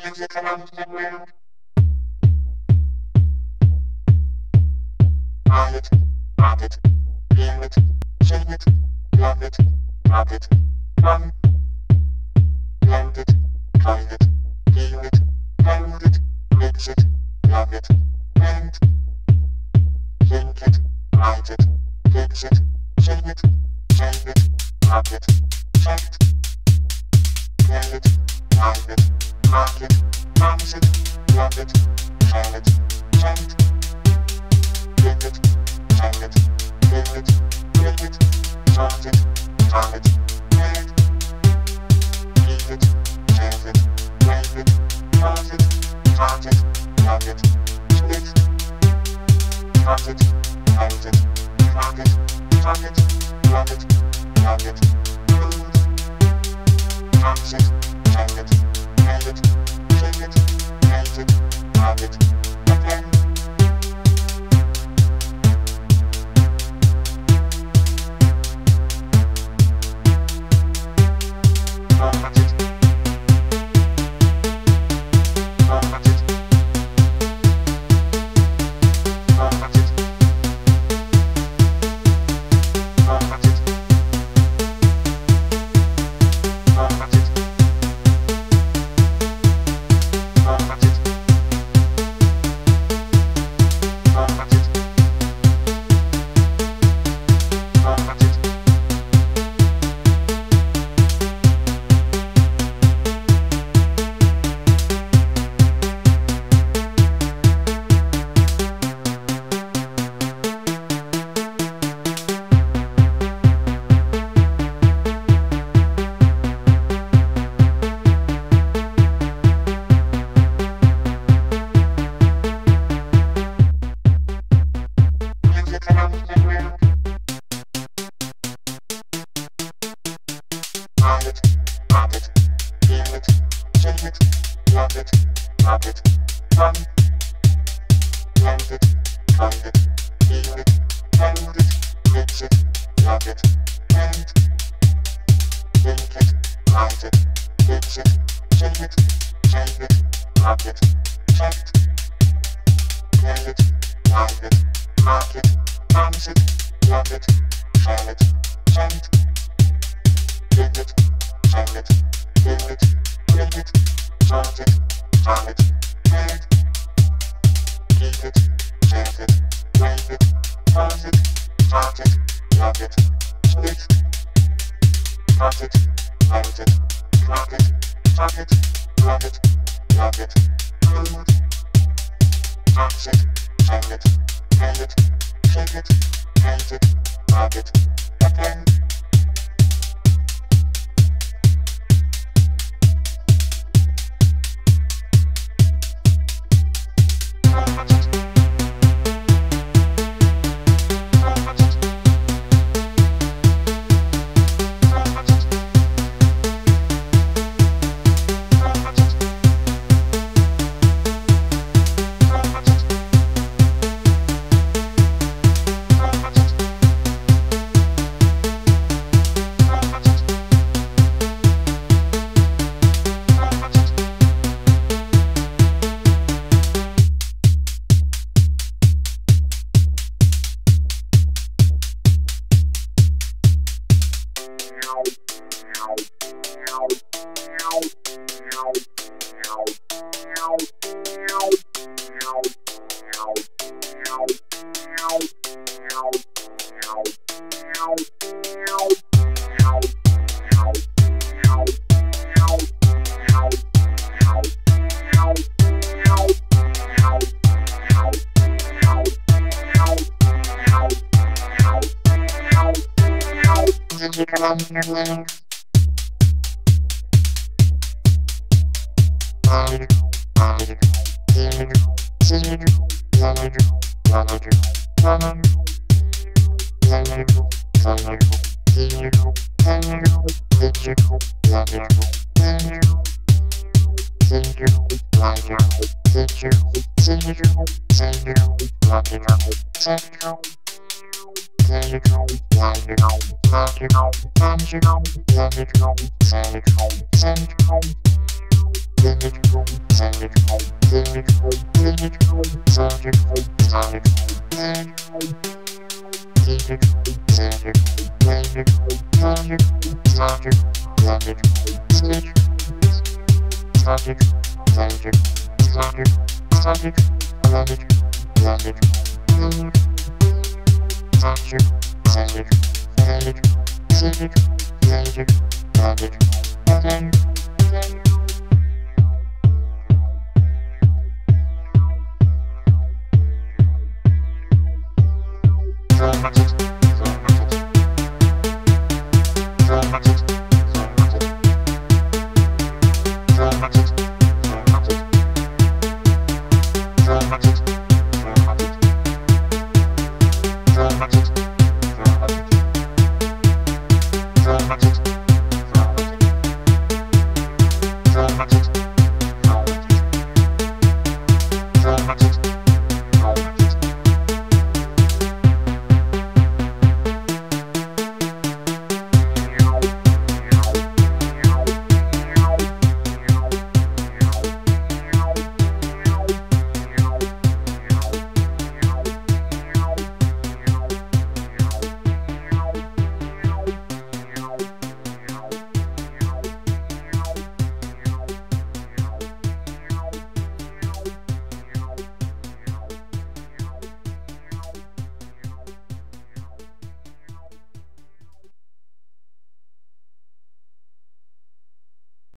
Music around the world. Buy it, rock it, hear it, sing it, love it, rock it, run, blend it, find it, hear it, hold it, mix it, love it, blend, think it, write it, fix it, sing it, save it, rock it, check it, play it, find it, mark it, promise it, love it, share it, send it. Live it, tell it, live it, live it, start it, tell it, play it, eat it, save it, wave it, pause it, start it, love it, split, cut it, hold it, crack it, tuck it, love it, love it, food, tax it, tell it, pay it, sing it, hate it, love it, again. Magic,